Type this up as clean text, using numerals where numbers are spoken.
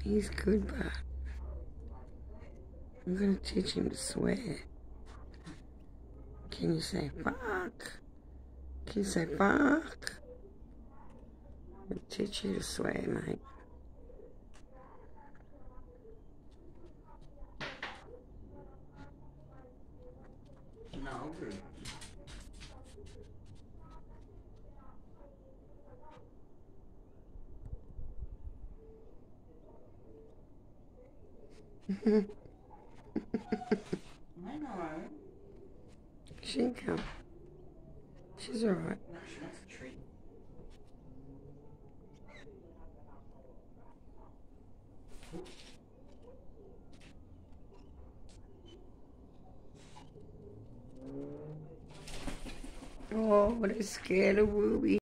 He's good, but I'm gonna teach him to swear. Can you say fuck? Can you say fuck? I'll teach you to swear, mate. No, good. I know. She can come. She's alright. No, she wants a treat. Oh, but I'm scared of Ruby.